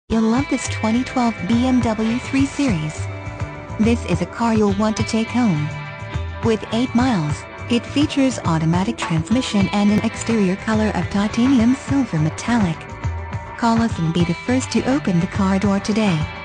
You'll love this 2012 BMW 3 Series. This is a car you'll want to take home. With 8 miles, it features automatic transmission and an exterior color of titanium silver metallic. Call us and be the first to open the car door today.